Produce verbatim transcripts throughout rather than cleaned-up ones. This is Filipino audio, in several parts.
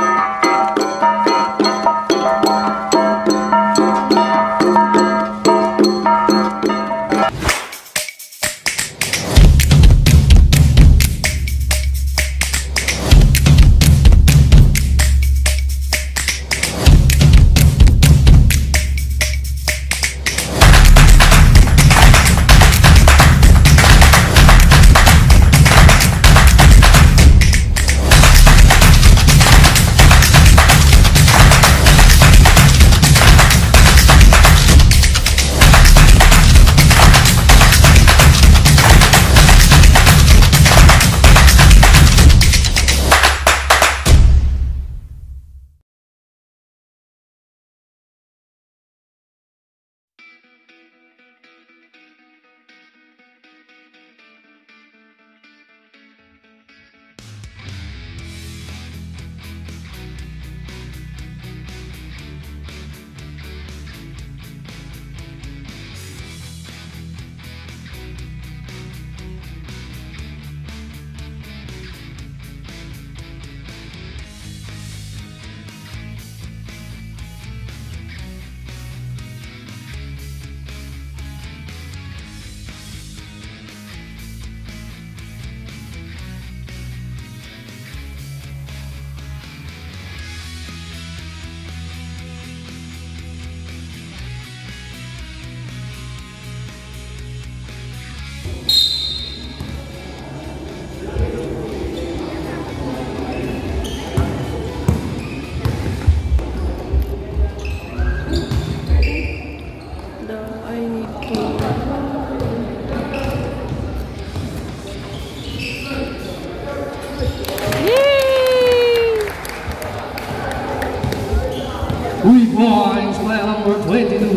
Three points, well, number twenty-two.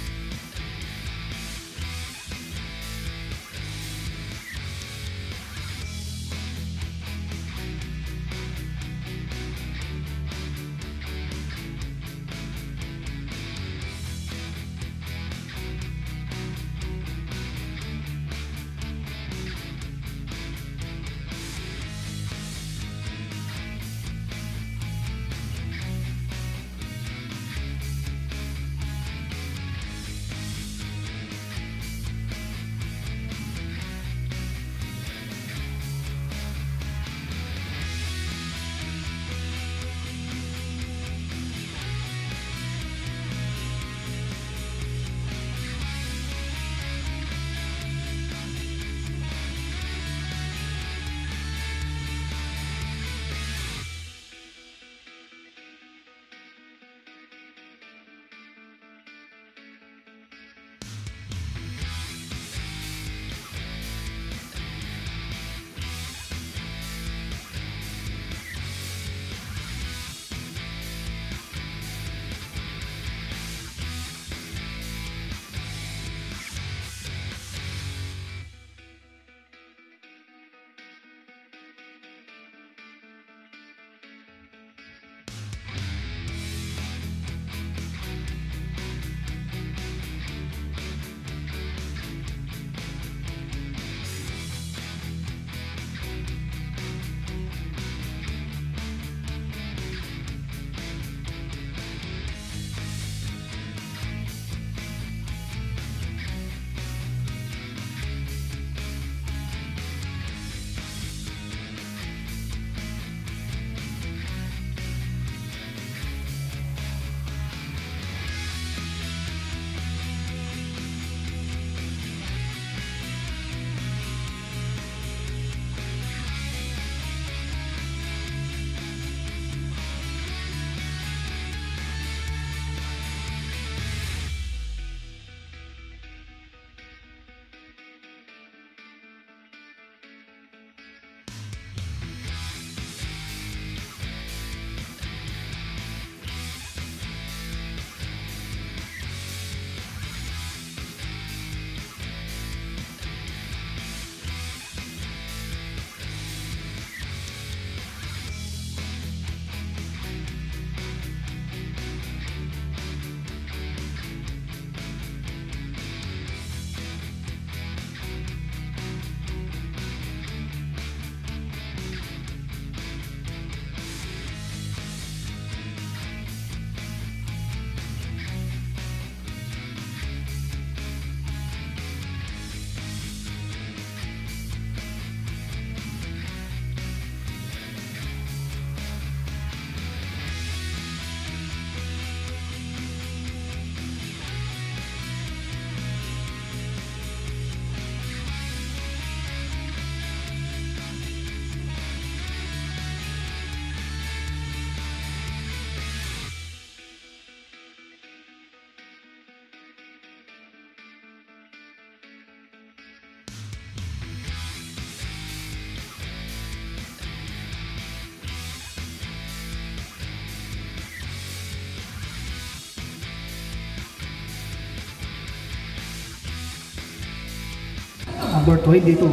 number twenty-two.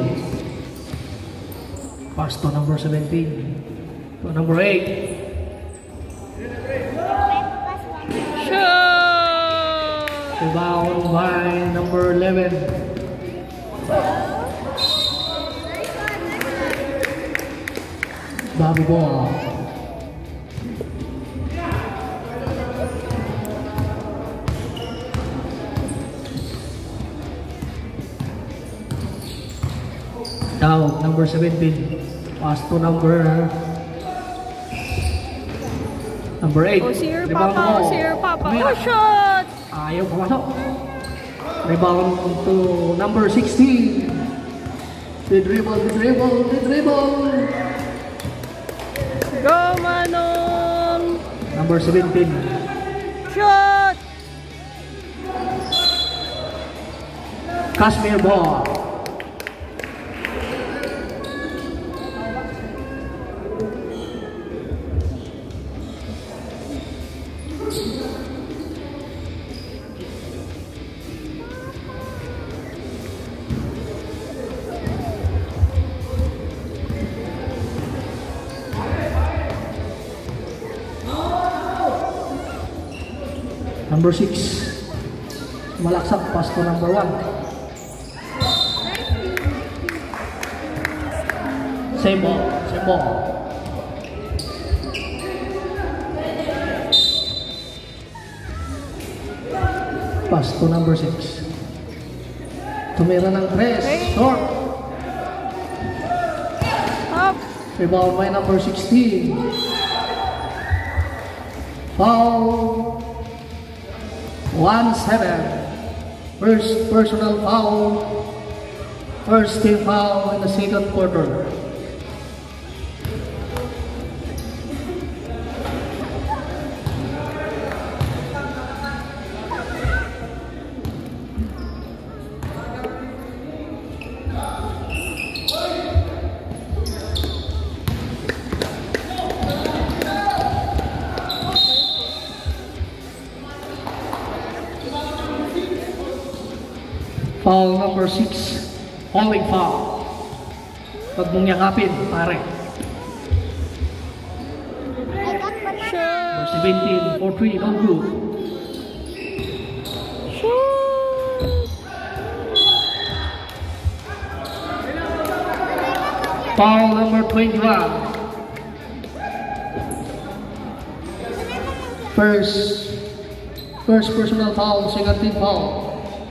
Pass to number seventeen. To number eight. Shoot! Rebound by number eleven. Bobby ball. Now, number seventeen. Pass to number number eight. Oh, si your Rebound papa, mo. oh, si your papa. Kumira. Oh, shot! Ayaw pumasok. Rebound to number sixteen. The dribble, the dribble, the dribble. Go, Manon! Number seventeen. Shot! Kashmir ball. Number six. Malaksak pass to number one. Same ball, same ball. Pass to number six. Tumira ng tres. Short. Up! Rebound by number sixteen. Foul. one seven. First personal foul. First team foul in the second quarter. Foul number six, falling foul. Huwag mong yakapin, pare. Number seventeen, for three, no good. Foul number twenty-one. First, first personal foul, second team foul.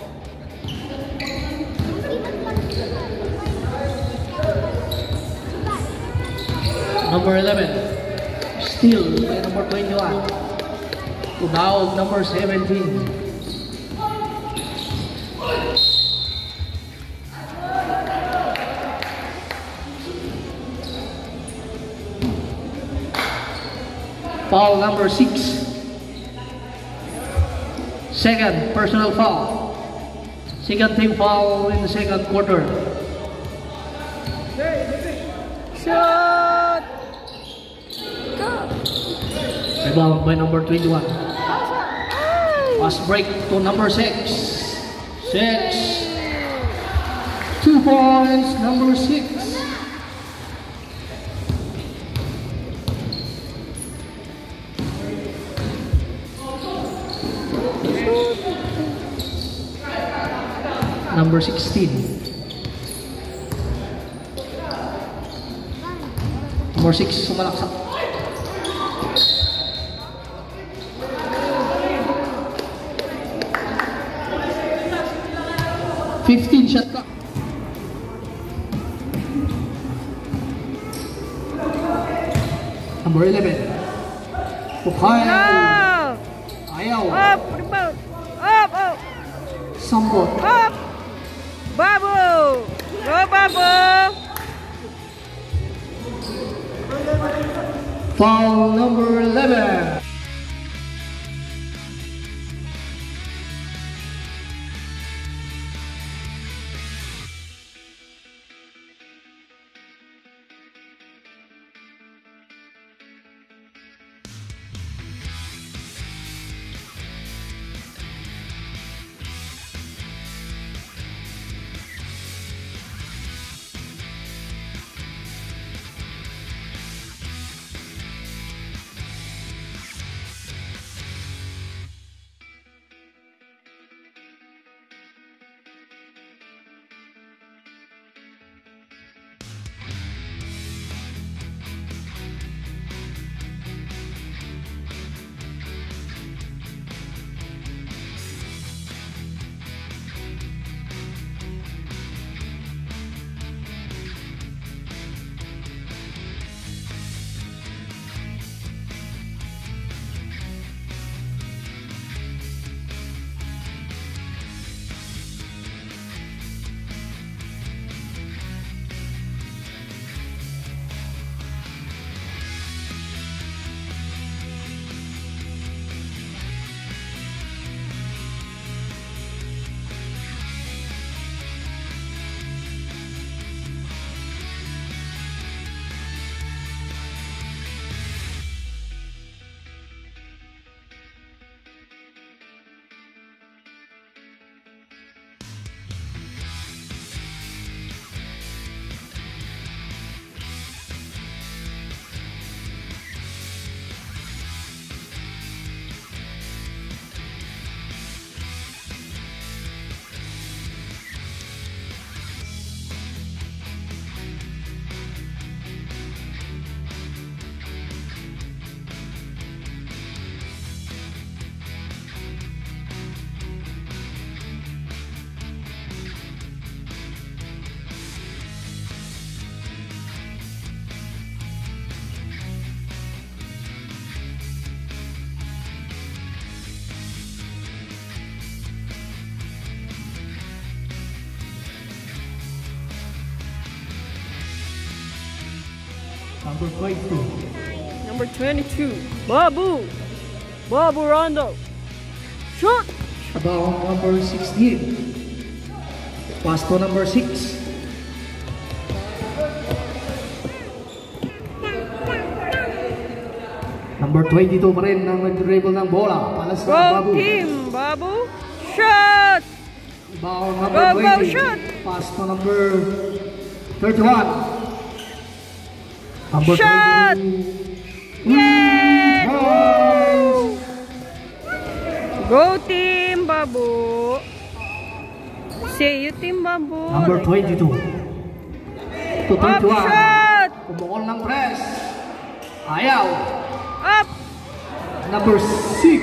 Number eleven, still by number twenty-one. To now number seventeen. Foul number six. Second personal foul. Second team foul in the second quarter. Shot! Rebound by number twenty-one. Pass break to number six. Six. Two points, number six. Number sixteen. Number six, sumalaksak. fifteen shot clock. Number eleven. Pukhay. No! Ayaw. Up! Rebound! Up! Up! Sambot. Up! Babu! Go, Babu! Foul number eleven. Number twenty-two. Number twenty-two. Babu. Babu Rondo. Shoot. About number sixteen. Pass to number six. Number twenty-two pa rin ang nag-dribble ng bola. Palas Go na Babu. team. Babu. Shoot. About number Go, go, twenty. shoot. Pass to number thirty-one. Number Shot. twenty-two. Yay! Points. Go team Babu. Say you team Babu. Number twenty-two. To Up twenty-one. shot. Kumukol ng press. Ayaw. Up. Number six.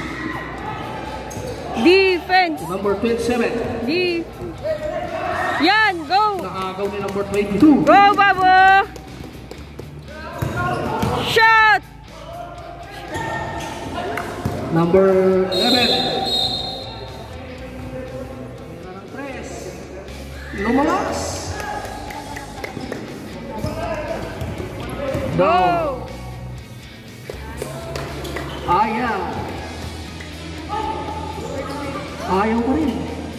Defense. To number twenty-seven. D. Yan. Go. Nakagaw ni number twenty-two. Go Babu. Shot. Number eleven. Ng press. Lumalas. Down. Go. Ayaw. Ayaw pa rin.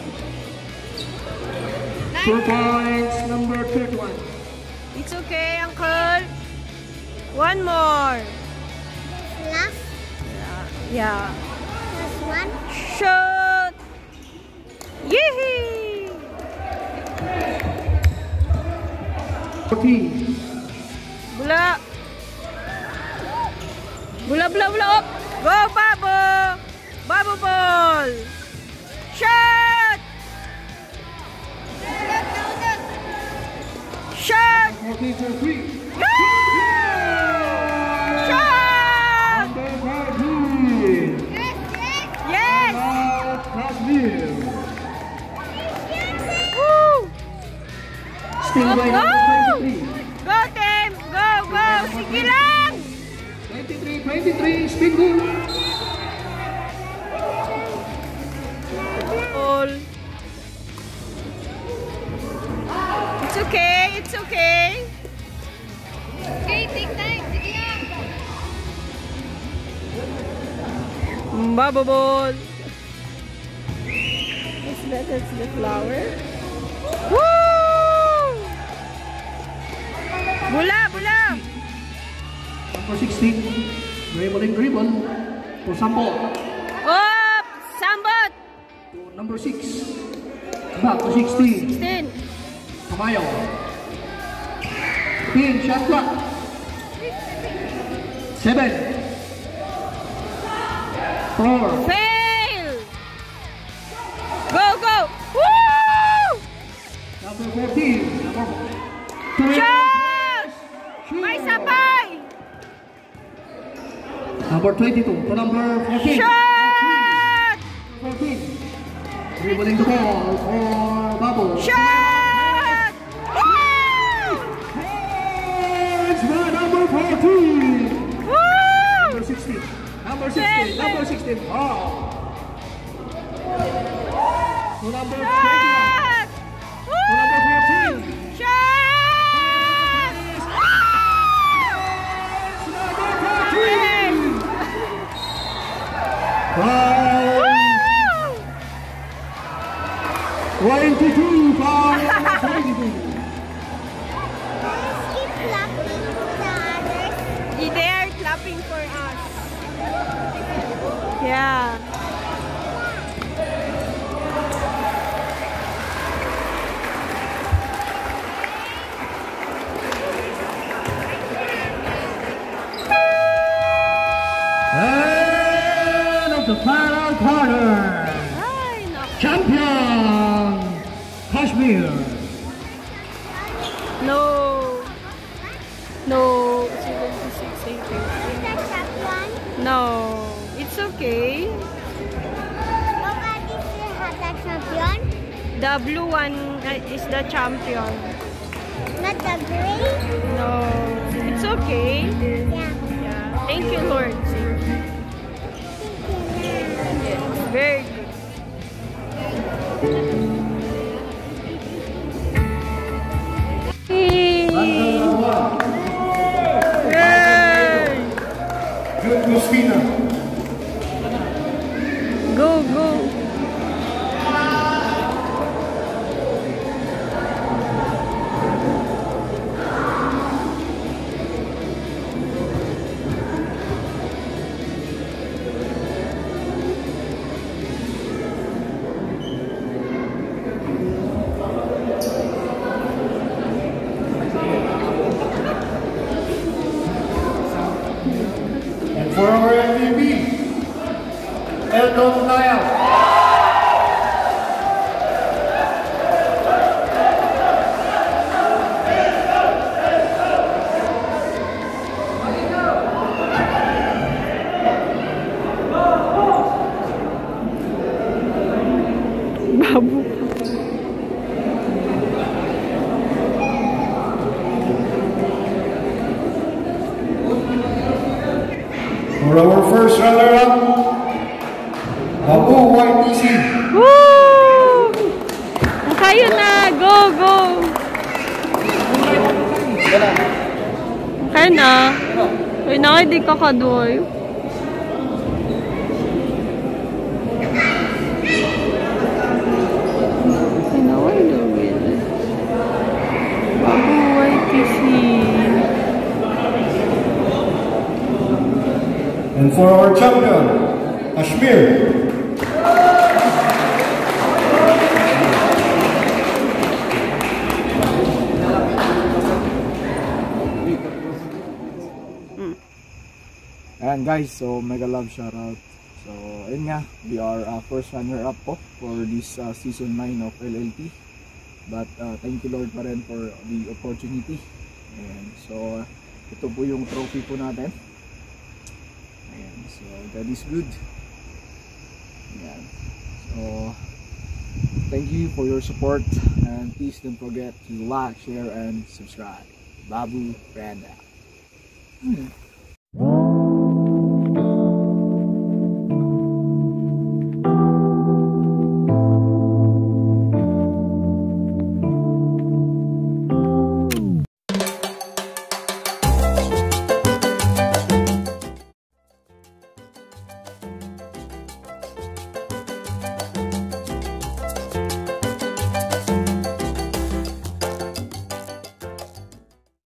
Two points, number thirty-one. It's okay, Uncle. One more. Last, Yeah. last one. Shot. Yee. fourteen. Bula. Bula, bula, bula. Up. Go, Babu. Babu ball. Shot. Shot. fourteen to three. Go. Shot. Number thirteen. Yes. Now, Kashmir. Woo. Still by Go. number twenty-three. Go, team. Go, go. Sige lang. twenty-three, twenty-three, spin goal. All. It's okay. It's okay. Okay, take time. Sige lang. Baba ball. What's that? That's the flower. Woo! Bula, bula. Number sixteen. Dribbling dribble. To Sambo. Up! Sambot! To number six. Back to sixteen. sixteen. Kamayo. Pin, shot clock. Seven. Four. Fail! Go, go! Woo! Number fourteen. Number three. Shot! May sabay! Number twenty-two to number fourteen. Shot! fourteen. Dribbling the ball for Babu. Shot! Woo! It's by number fourteen. Woo! Number sixteen. Number sixteen. Number sixteen. Oh. To number twenty-one. Shot! To number fourteen. Shot! Number fourteen. Five. Woo! twenty-two. Five. twenty-two. Keep clapping the others. They are clapping for us. Yeah. And of the final quarter, Ay, naku. champion Kashmir. No. No. seventy-six, I think. Is that that one? No. It's okay. Nobody still has that champion. The blue one uh, is the champion. Not the gray. No. It's okay. Yeah. Yeah. Thank you, Lord. Yes. Very good. Go, go. And for our M V P, Elton Naya. Babu. For our first runner-up, Babu Y T C. Woo! Kayo na! Go, go! Kayo na. Uy, na di ka kadoy. Ay, naway doon. Babu Y T C. And for our champion, Kashmir. Ayan guys, so mega love shoutout. So ayun nga, we are uh, first runner up po for this uh, season nine of L L P. But uh, thank you Lord pa rin for the opportunity. Ayan, so ito po yung trophy po natin. Ayan, so that is good. Ayan, so thank you for your support and please don't forget to like, share and subscribe. Babu Branda. Hmm.